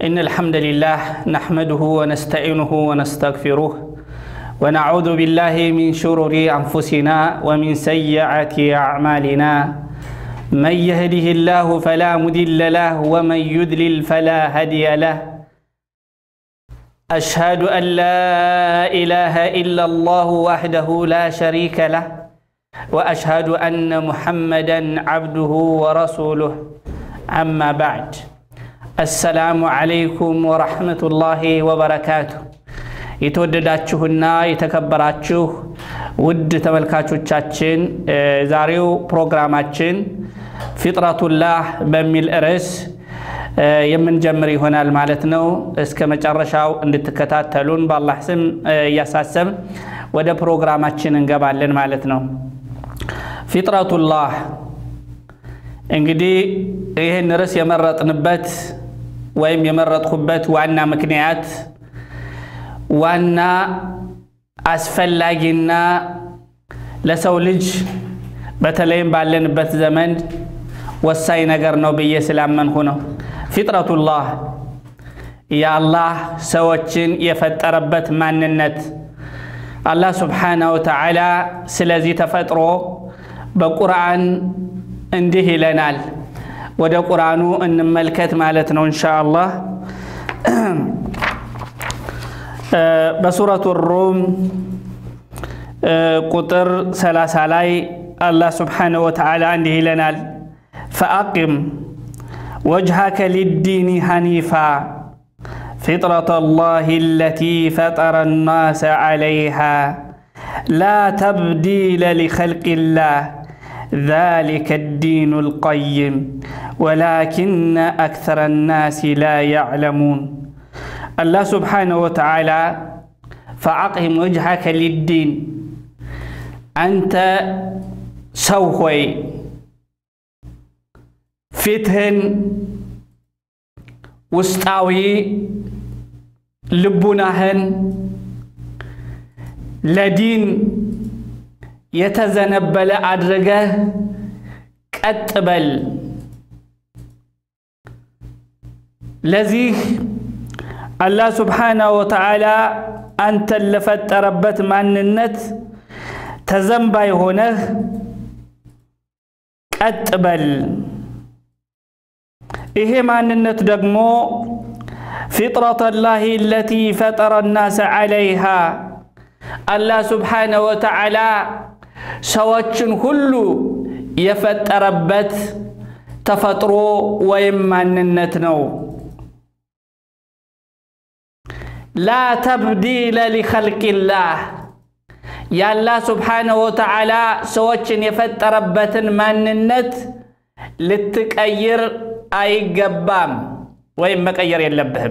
إن الحمد لله نحمده ونستعينه ونستغفره ونعوذ بالله من شرور أنفسنا ومن سيئات أعمالنا من يهده الله فلا مضل له ومن يضلل فلا هادي له أشهد أن لا إله إلا الله وحده لا شريك له وأشهد أن محمدًا عبده ورسوله أما بعد السلام عليكم ورحمة الله وبركاته የተወደዳችሁና የተከበራችሁ ውድ ተመልካቾቻችን ዛሬው ፕሮግራማችን ፊጥረቱላህ በሚል ርዕስ የምንጀምር ይሆናል ማለት ነው እስከ መጨረሻው እንድትከታተሉን በአላህ ስም ያሳሰብ ወደ ፕሮግራማችን እንገባለን ማለት ነው ፊጥረቱላህ እንግዲህ ይሄን ርዕስ የመረጥንበት ወይም የመረጥኩበት ዋና ምክንያት ዋና አስፈላጊና ለሰው ልጅ በተለይም ባለንበት ዘመን ወሳኝ ነገር ነው ብዬ ስላመንኩ ነው ፊጥረቱላህ ያአላህ ሰዎችን የፈጠረበት ማንነት አላህ Subhanahu Wa Ta'ala ስለዚህ ተፈጥሮ በቁርአን እንዲህ ይለናል ወደ ቁርአኑ እንመልከት ማለት ነው ኢንሻአላህ በሱረቱ ሩም ቁጥር 30 ላይ አላህ Subhanahu Wa Ta'ala እንዲህ ይለናል فأقم وجهك للدين حنيفا فطرة الله التي فطر الناس عليها لا تبديل لخلق الله ذلك الدين القيم ولكن أكثر الناس لا يعلمون الله سبحانه وتعالى فأقم وجهك للدين أنت سوهي فتهن وستاوي لبناهن لدين يتزنبل أدرجه كتبل لذي الله سبحانه وتعالى أنت اللي فتربت من النت تزنبي هنا كتبل إيه من النت دقمو فطرة الله التي فطر الناس عليها الله سبحانه وتعالى سواتشن كله يفتربت تفطرو ويمان النتنو لا تبديل لخلق الله يا الله سبحانه وتعالى سواتشن يفتربت مان النت لتكير أي قبام وين مكير يلبهم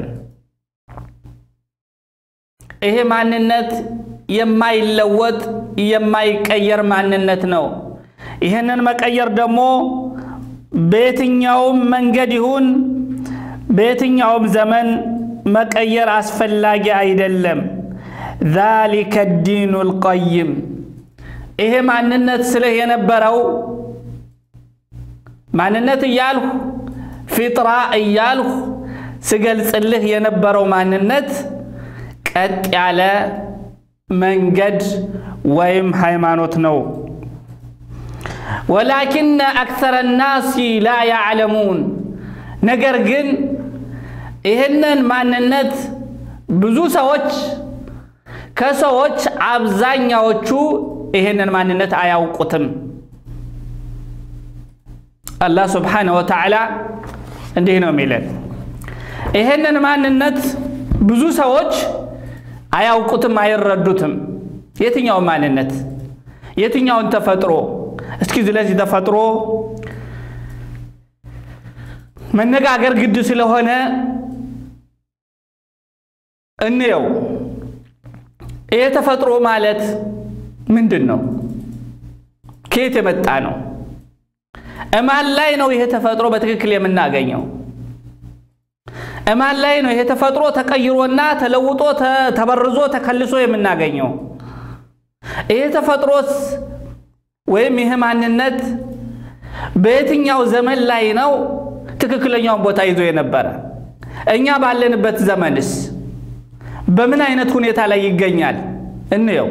إيه مان النت يما يلوت يما يكير مان النت نو ይሄንን መቀየር ደግሞ በየትኛውም መንገድ ይሁን በየትኛውም ዘመን መቀየር አስፈላጊ አይደለም ذلك الدين القيم ይሄ ማንነት ስለህ የነበረው ማንነት ይያልሁ ፊጥራ ይያልሁ ስገልጽልህ የነበረው ማንነት ቀጥ ያለ መንገድ ወይም ሃይማኖት ነው ولكن أكثر الناس لا يعلمون نجرجن إهنن معننت بزو سوتش كسوتش عبزان يوتشو إهنن معننت عياو قتم الله سبحانه وتعالى عندنا ميلاد إهنن معننت بزو سوتش عياو قتم عير ردوتم يتنياو معننت يتنياو انت فترو እስኪ ስለዚህ ተፈጥሮ መነጋገር ግድ ስለሆነ እንየው ይሄ ተፈጥሮ ማለት ምንድነው ከየት የመጣ ነው እማን ላይ ነው ይሄ ተፈጥሮ በትክክል የምናገኘው እማን ላይ ነው ይሄ ተፈጥሮ ተቀይሮና ተለውጦ ተበርዞ ተከልሶ የምናገኘው ይሄ ተፈጥሮስ ወይም ይሄ ማንነት በየትኛው ዘመን ላይ ነው ትክክለኛው ቦታ ይዞ የነበረ እኛ ባለንበት ዘመንስ በምን አይነት ሁኔታ ላይ ይገኛል እንየው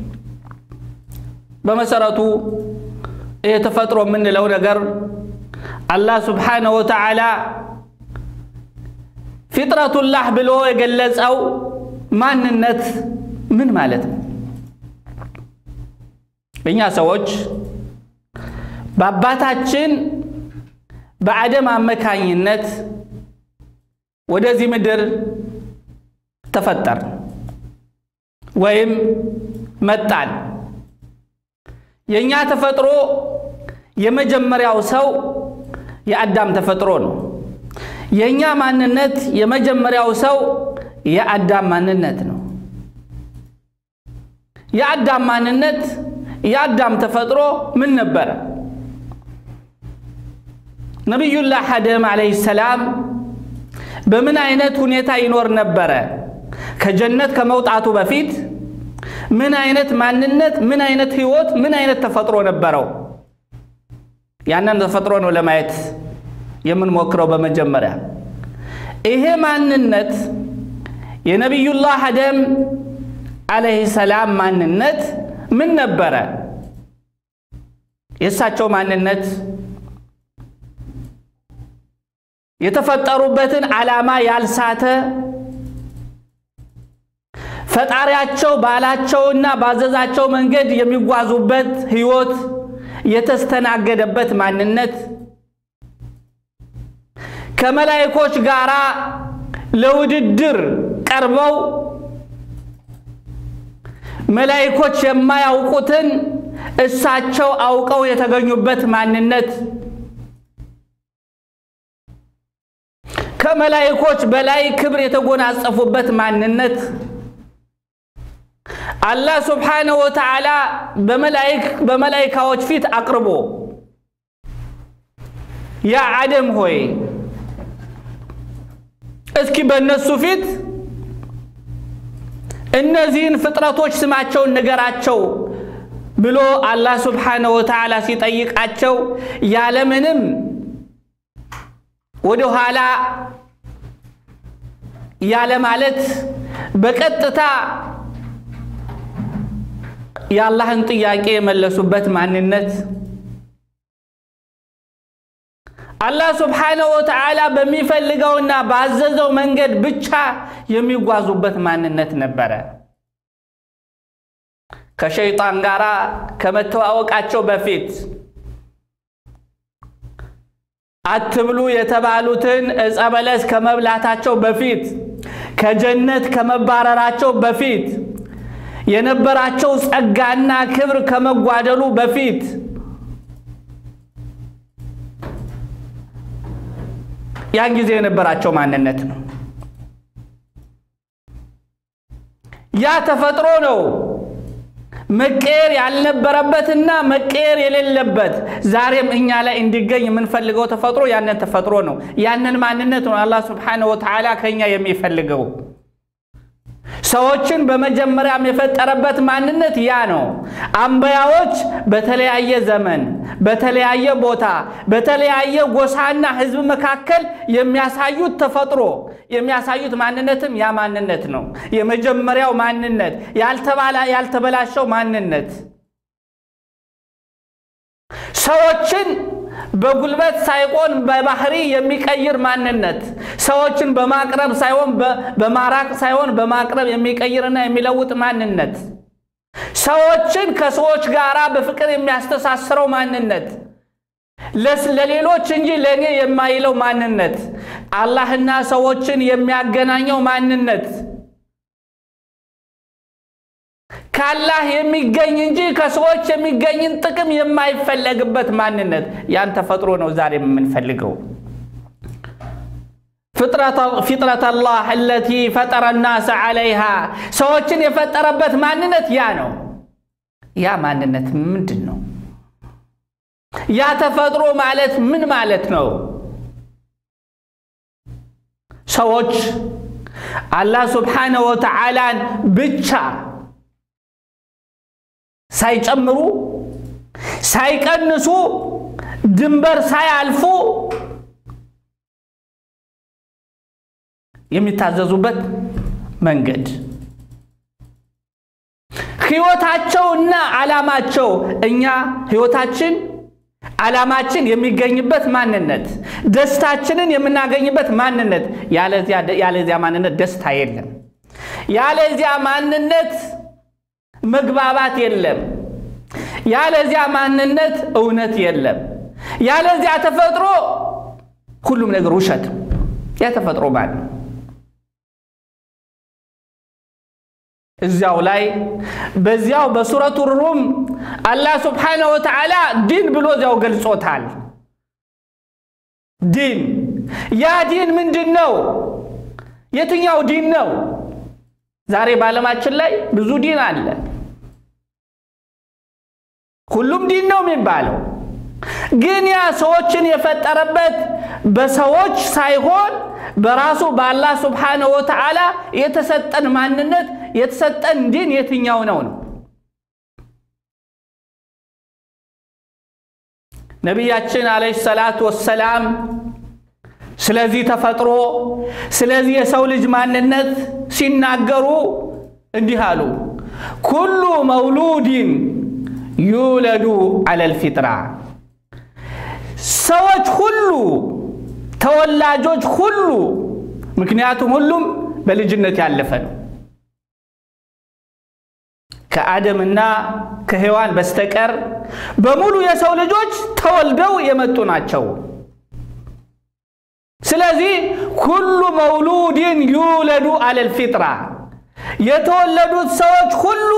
በመሰረቱ የተፈጥሮ ምንለው ነገር አላህ Subhanahu Wa Ta'ala ፊጥረቱላህ ብሎ የገለጸው ማንነት ምን ማለት ነው እኛ ሰዎች በአባታችን በአደም አመካኝነት ወደዚህ ምድር ተፈጠር ወይም መጣን የኛ ተፈጥሮ የመጀመሪያው ሰው የአዳም ተፈጥሮ ነው የኛ ማንነት የመጀመሪያው ሰው የአዳም ማንነት ነው የአዳም ማንነት የአዳም ተፈጥሮ ምን ነበር ነብዩላህ አደም አለይሂ ሰላም በምን አይነት ሁኔታ ይኖር ነበር ከጀነት ከመውጣቱ በፊት ምን አይነት ማንነት ምን አይነት ህይወት ምን አይነት ተፈጥሮ ነበረው ያንን ተፈጥሮ ነው ለማየት የምንሞክረው በመጀመሪያ ይሄ ማንነት የነብዩላህ አደም አለይሂ ሰላም ማንነት ምን ነበር የሳቸው ማንነት የተፈጠሩበትን ዓላማ ያልሳተ ፈጣሪያቸው ባላቸውና ባዘዛቸው መንገድ የሚጓዙበት ህይወት የተስተናገደበት ማንነት ከመላእክቶች ጋራ ለውድድር ቀርበው መላእክቶች የማያውቁትን እሳቸው አውቀው የተገኙበት ማንነት ከመላእክቶች በላይ ክብር የተጎናጸፉበት ማንነት አላህ Subhanahu Wa Ta'ala በመላእክቶች ፊት አቅርቦ ያ አደም ሆይ እስኪ በእነሱ ፊት እነዚህን ፍጥረቶች ስማቸውን ንገራቸው ብሎ አላህ Subhanahu Wa Ta'ala ሲጠይቃቸው ያለምንም ወደ ኋላ ያለ ማለት በቀጥታ የአላህን ጥያቄ የመለሱበት ማንነት አላህ Subhanahu Wa Ta'ala በሚፈልገውና ባዘዘው መንገድ ብቻ የሚጓዙበት ማንነት ነበር ከሸይጣን ጋራ ከመተዋወቃቸው በፊት አትብሉ የተባሉትን እጸበለስ ከመብላታቸው በፊት ከጀነት ከመባረራቸው በፊት የነበራቸው ጸጋና ክብር ከመጓደሉ በፊት ያን ጊዜ የነበራቸው ማንነት ነው ያ ተፈጥሮ ነው መቀየር ያልነበረበትና መቀየር የሌለበት ዛሬም እኛ ላይ እንዲገኝ የምንፈልገው ተፈጥሮ ያንን ተፈጥሮ ነው ያንን ማንነት ነው አላህ Subhanahu Wa Ta'ala ከኛ የሚፈልገው ሰዎችን በመጀመሪያም የፈጠረበት ማንነት ያ ነው አንበያዎች በተለያየ ዘመን በተለያየ ቦታ በተለያየ ጎሳና ህዝብ መካከል የሚያሳዩት ተፈጥሮ የሚያሳዩት ማንነትም ያ ማንነት ነው የመጀመሪያው ማንነት ያልተበላሸው ማንነት ሰዎችን በጉልበት ሳይሆን በባህሪ የሚቀይር ማንነት ሰዎችን በማቅረብ ሳይሆን በማራቅ ሳይሆን በማቅረብ የሚቀይርና የሚለውጥ ማንነት ሰዎችን ከሰዎች ጋራ በፍቅር የሚያስተሳስረው ማንነት ለሌሎች እንጂ ለኔ የማይለው ማንነት አላህና ሰዎችን የሚያገናኘው ማንነት ካላህ የሚገኝ እንጂ ከሰዎች የሚገኝን ጥቅም የማይፈልግበት ማንነት ያን ተፈጥሮ ነው ዛሬ የምንፈልገው فطرة الله التي فطر الناس عليها ሰዎችን የፈጠረበት ማንነት ያ ነው ያ ማንነት ምንድነው ያ ተፈጥሮ ማለት ምን ማለት ነው ሰዎች አላህ Subhanahu Wa Ta'ala ብቻ ሳይጨምሩ ሳይቀንሱ ድንበር ሳያልፉ የሚታዘዙበት መንገድ ህይወታቸውና ዓላማቸው እኛ ህይወታችን ዓላማችን የሚገኝበት ማንነት ደስታችንን የምናገኝበት ማንነት ያለዚያ ማንነት ደስታ የለም ያለዚያ ማንነት መግባባት የለም ያለዚያ ማንነት እውነት የለም ያለዚያ ተፈጥሮ ሁሉም ነገር ውሸት ያ ተፈጥሮ ማለት እዚያው ላይ በዚያው በሱረቱ ሩም አላህ Subhanahu Wa Ta'ala ዲን ብሎ እዚያው ገልጾታል ዲን ያ ዲን ምንድነው የትኛው ዲን ነው ዛሬ ባለማችን ላይ ብዙ ዲን አለ ሁሉም ዲን ነው የሚባለው ግን ያ ሰዎችን የፈጠረበት በሰዎች ሳይሆን በራሱ በአላህ Subhanahu Wa Ta'ala የተሰጠን ማንነት የተሰጠን ዲን የትኛው ነው ነብያችን አለይሂ ሰላቱ ወሰለም ስለዚህ ተፈጥሮ ስለዚህ የሰው ልጅ ማንነት ሲናገሩ እንዲህ አሉ ኩሉ መውሉድን ይውለዱ አለል ፊጥራ ሰዎች ሁሉ ተወላጆች ሁሉ ምክንያቱም ሁሉም በልጅነት ያለፈ ነው ከአደምና ከሔዋን በስተቀር በሙሉ የሰው ልጆች ተወልደው የመጡ ናቸው ስለዚህ ኩሉ መውሉድን ይውለዱ አለል ፊጥራ የተወለዱት ሰዎች ሁሉ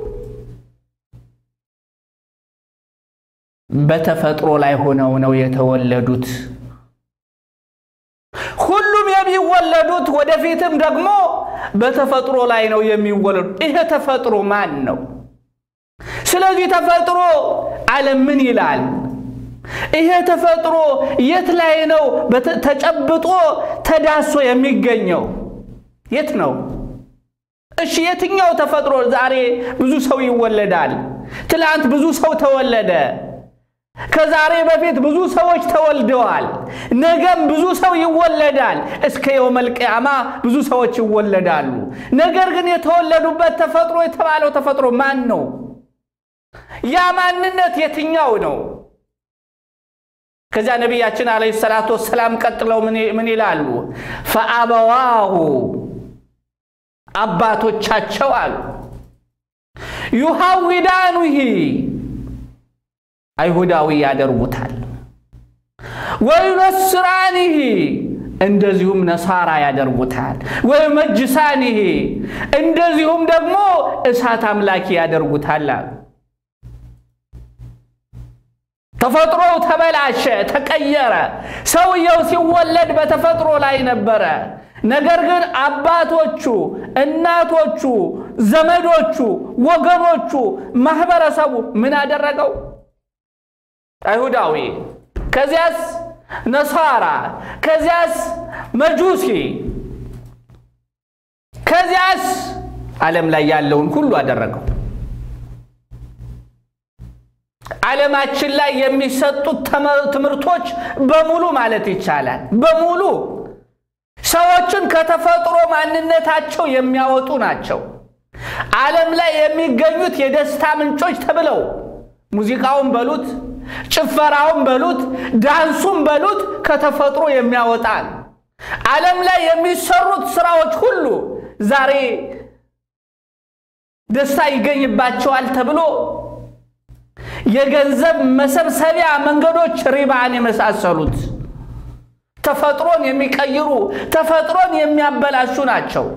በተፈጥሮ ላይ ሆነው ነው የተወለዱት ሁሉም የሚወለዱት ወደፊትም ደግሞ በተፈጥሮ ላይ ነው የሚወለዱት ይሄ ተፈጥሮ ማን ነው ስለዚህ ተፈጥሮ ዓለም ምን ይላል ይሄ ተፈጥሮ የት ላይ ነው ተጨብጦ ተዳሶ የሚገኘው የት ነው እሺ የትኛው ተፈጥሮ ዛሬ ብዙ ሰው ይወለዳል ትላንት ብዙ ሰው ተወለደ ከዛሬ በፊት ብዙ ሰዎች ተወልደዋል ነገም ብዙ ሰው ይወለዳል እስከ የውመል ቂያማ ብዙ ሰዎች ይወለዳሉ ነገር ግን የተወለዱበት ተፈጥሮ የተባለው ተፈጥሮ ማን ነው ያ ማንነት የትኛው ነው ከዛ ነብያችን አለይሂ ሰላቱ ወሰለም ቀጥለው ምን ይላሉ ፈአበዋሁ አባቶቻቸው አሉ ይሁዊዳኑሂ አይሁዳዊ ያደርጉታል ወይነስራኒሂ እንደዚሁም ነሳራ ያደርጉታል ወይመጅሳኒሂ እንደዚሁም ደግሞ እሳት አምላኪ ያደርጉታል ተፈጥሮ ተበላሸ ተቀየረ ሰውየው ሲወለድ በተፈጥሮ ላይ ነበረ ነገር ግን አባቶቹ እናቶቹ ዘመዶቹ ወገኖቹ ማህበረሰቡ ምን አደረገው አይሁዳዊ ከዚያስ ነሳራ ከዚያስ መጁሲ ከዚያስ ዓለም ላይ ያለውን ሁሉ አደረገው ዓለማችን ላይ የሚሰጡት ትምርቶች በሙሉ ማለት ይቻላል በሙሉ ሰዎችን ከተፈጥሮ ማንነታቸው የሚያወጡ ናቸው ዓለም ላይ የሚገኙት የደስታ ምንጮች ተብለው ሙዚቃውን በሉት ጭፈራውን በሉት ዳንሱን በሉት ከተፈጥሮ የሚያወጣን ዓለም ላይ የሚሰሩት ስራዎች ሁሉ ዛሬ ደስታ ይገኝባቸዋል ተብሎ የገንዘብ መሰብሰቢያ መንገዶች ሪባን የመሳሰሉት ተፈጥሮን የሚቀይሩ ተፈጥሮን የሚያበላሹ ናቸው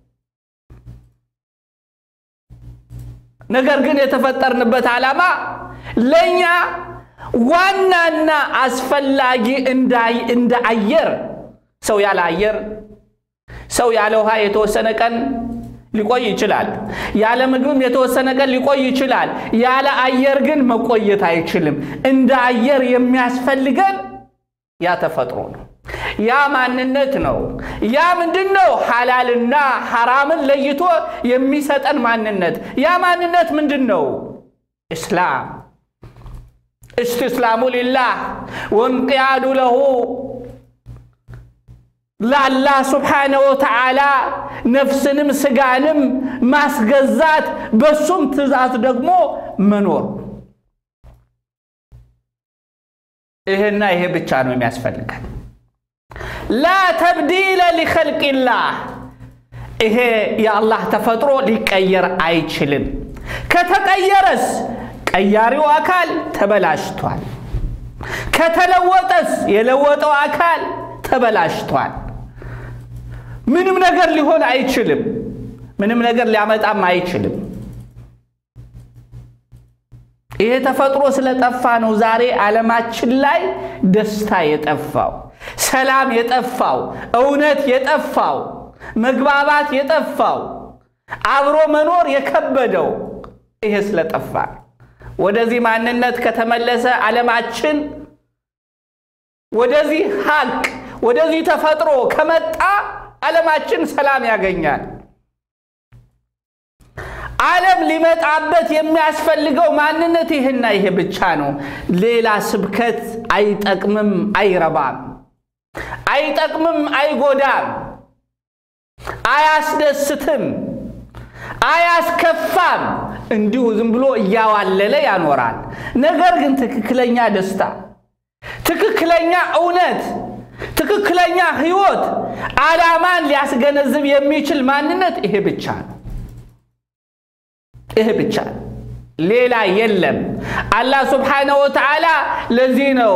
ነገር ግን የተፈጠርንበት ዓላማ ለኛ ዋናና አስፈላጊ እንደ አየር ሰው ያለ አየር ሰው ያለ ውሃ የተወሰነ ቀን ሊቆይ ይችላል ያለ ምግብም የተወሰነ ቀን ሊቆይ ይችላል ያለ አየር ግን መቆየት አይችልም እንደ አየር የሚያስፈልገን ያ ተፈጥሮ ነው ያ ማንነት ነው ያ ምንድነው ሐላልና ሐራምን ለይቶ የሚሰጠን ማንነት ያ ማንነት ምንድነው እስላም استسلام لله وانقياد له ለአላህ ሱብሓነሁ ወተዓላ ነፍስንም ስጋንም ማስገዛት በሱም ትእዛዝ ደግሞ መኖር ይሄና ይሄ ብቻ ነው የሚያስፈልገን لا تبديل لخلق الله ይሄ የአላህ ተፈጥሮ ሊቀየር አይችልም ከተቀየረስ ቀያሪው አካል ተበላሽቷል ከተለወጠስ የለወጠው አካል ተበላሽቷል ምንም ነገር ሊሆን አይችልም ምንም ነገር ሊያመጣም አይችልም ይሄ ተፈጥሮ ስለጠፋ ነው ዛሬ ዓለማችን ላይ ደስታ የጠፋው ሰላም የጠፋው እውነት የጠፋው መግባባት የጠፋው አብሮ መኖር የከበደው ይሄ ስለጠፋ ወደዚህ ማንነት ከተመለሰ ዓለማችን ወደዚህ ሀቅ ወደዚህ ተፈጥሮ ከመጣ ዓለማችን ሰላም ያገኛል ዓለም ሊመጣበት የሚያስፈልገው ማንነት ይሄና ይሄ ብቻ ነው ሌላ ስብከት አይጠቅምም አይረባም አይጠቅምም አይጎዳም አያስደስትም አያስከፋም እንዲሁ ዝም ብሎ ያዋለለ ያኖራል ነገር ግን ትክክለኛ ደስታ ትክክለኛ እውነት ትክክለኛ ህይወት ዓላማን ሊያስገነዝብ የሚችል ማንነት ይሄ ብቻ ነው ይሄ ብቻ ሌላ የለም አላህ Subhanahu Wa Ta'ala ለዚህ ነው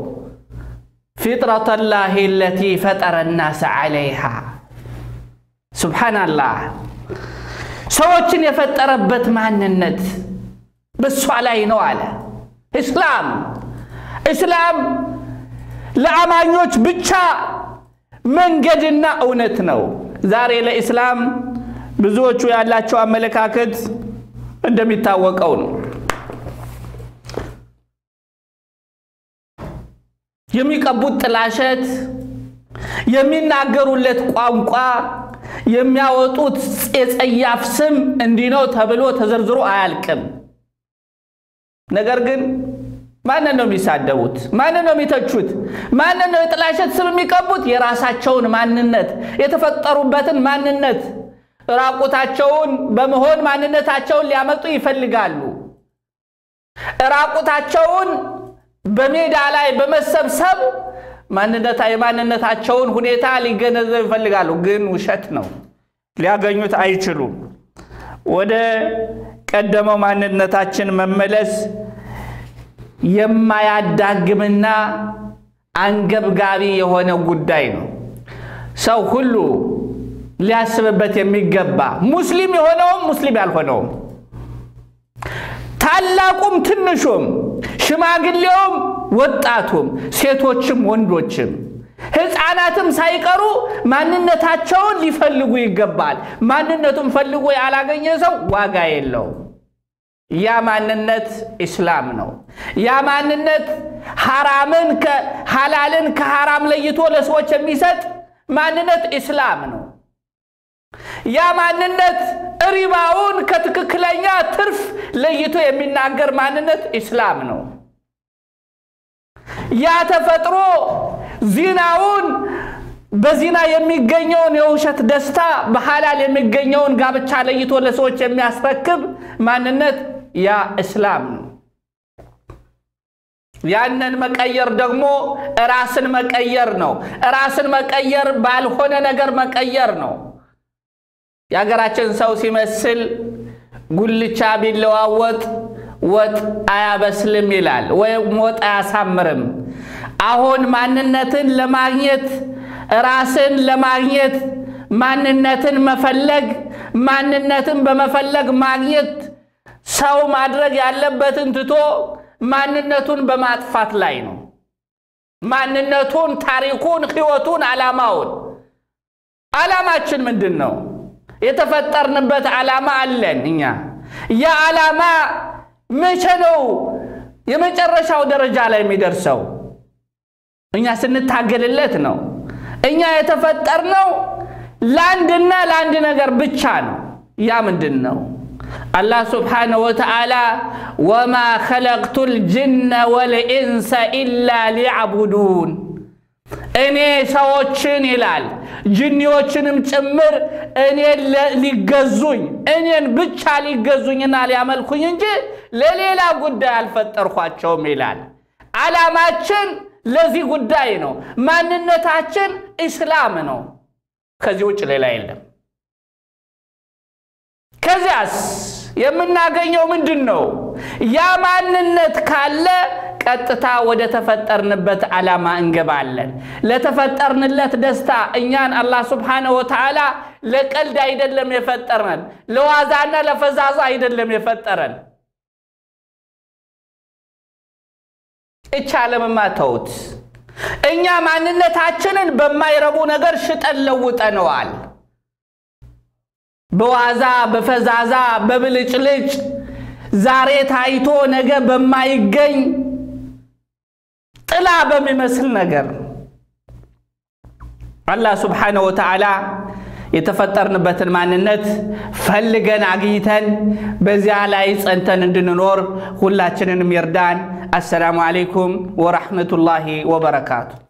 فطرة الله التي فطر الناس عليها سبحان الله ሰዎችን የፈጠረበት ማንነት በሷ ላይ ነው አለ እስላም ለአማኞች ብቻ መንገድና እውነት ነው ዛሬ ለእስላም ብዙዎቹ ያላቸው አመለካከት እንደሚታወቀው ነው የሚቀቡት ጥላሸት የሚናገሩለት ቋንቋ የሚያወጡት የጸያፍ ስም እንዲነው ተብሎ ተዘርዝሮ አያልቅም ነገር ግን ማንን ነው የሚሳደቡት ማንን ነው የሚተቹት ማንን ነው የጥላሸት ስም የሚቀቡት የራሳቸውን ማንነት የተፈጠሩበትን ማንነት ራቁታቸውን በመሆን ማንነታቸውን ሊያመጡ ይፈልጋሉ ራቁታቸውን በሜዳ ላይ በመሰብሰብ ማንነታቸውን ሁኔታ ሊገነዘቡ ይፈልጋሉ ግን ውሸት ነው ሊያገኙት አይችሉም ወደ ቀደመው ማንነታችን መመለስ የማያዳግምና አንገብጋቢ የሆነ ጉዳይ ነው ሰው ሁሉ ሊያስብበት የሚገባ ሙስሊም የሆነው ሙስሊም ያልሆነው ታላቁም ትንሹም ሽማግሌውም ወጣቱም ሴቶችም ወንዶችም ህፃናትም ሳይቀሩ ማንነታቸውን ሊፈልጉ ይገባል ማንነቱን ፈልጎ ያላገኘ ሰው ዋጋ የለው ያ ማንነት እስላም ነው ያ ማንነት ሐራምን ከሐላልን ከሐራም ለይቶ ለሰዎች የሚሰጥ ማንነት እስላም ነው ያ ማንነት ሪባውን ከትክክለኛ ትርፍ ለይቶ የሚናገር ማንነት እስላም ነው ያ ተፈጥሮ ዚናውን በዚና የሚገኘውን የውሸት ደስታ በሐላል የሚገኘውን ጋብቻ ለይቶ ለሰዎች የሚያስረክብ ማንነት ያ እስላም ነው ያንን መቀየር ደግሞ ራስን መቀየር ነው ራስን መቀየር ባልሆነ ነገር መቀየር ነው ያገራችን ሰው ሲመስል ጉልቻ ቢለዋወጥ ወጥ አያበስልም ይላል ወይ ሞት አያሳምርም አሁን ማንነትን ለማግኘት ራስን ለማግኘት ማንነትን መፈለግ ማንነትን በመፈለግ ማግኘት ሰው ማድረግ ያለበትን ትቶ ማንነቱን በማጥፋት ላይ ነው ማንነቱን ታሪኩን ህይወቱን ዓላማችን ምንድነው የተፈጠርንበት ዓላማ አለን እኛ ያ ዓላማ መቼ ነው የመጨረሻው ደረጃ ላይ የሚደርሰው እኛ ስንታገልለት ነው እኛ የተፈጠርነው ለአንድ ነገር ብቻ ነው ያ ምንድነው الله سبحانه وتعالى وما خلقت الجن والإنس إلا ليعبدون እኔ ሰዎችን ይላል ጅኒዎችንም ጭምር እኔን ሊገዙኝ እኔን ብቻ ሊገዙኝና ሊያመልኩኝ እንጂ ለሌላ ጉዳይ አልፈጠርኳቸውም ይላል ዓላማችን ለዚህ ጉዳይ ነው ማንነታችን እስላም ነው ከዚህ ውጭ ሌላ የለም ከዚያስ የምናገኘው ምንድነው ያ ማንነት ካለ ቀጥታ ወደ ተፈጠርንበት ዓላማ እንገባለን ለተፈጠርንለት ደስታ እኛን አላህ Subhanahu Wa Ta'ala ለቀልድ አይደለም የፈጠረን ለዋዛና ለፈዛዛ አይደለም የፈጠረን እቻለምማ ተውት እኛ ማንነታችንን በማይረቡ ነገር ሽጠን ለውጠነዋል በዋዛ በፈዛዛ በብልጭልጭ ዛሬ ታይቶ ነገ በማይገኝ ጥላ በሚመስል ነገር አላህ Subhanahu Wa Ta'ala የተፈጠርንበትን ማንነት ፈልገን አግኝተን በዚያ ላይ ጸንተን እንድንኖር ሁላችንንም ይርዳን። አሰላሙ አለይኩም ወራህመቱላሂ ወበረካቱ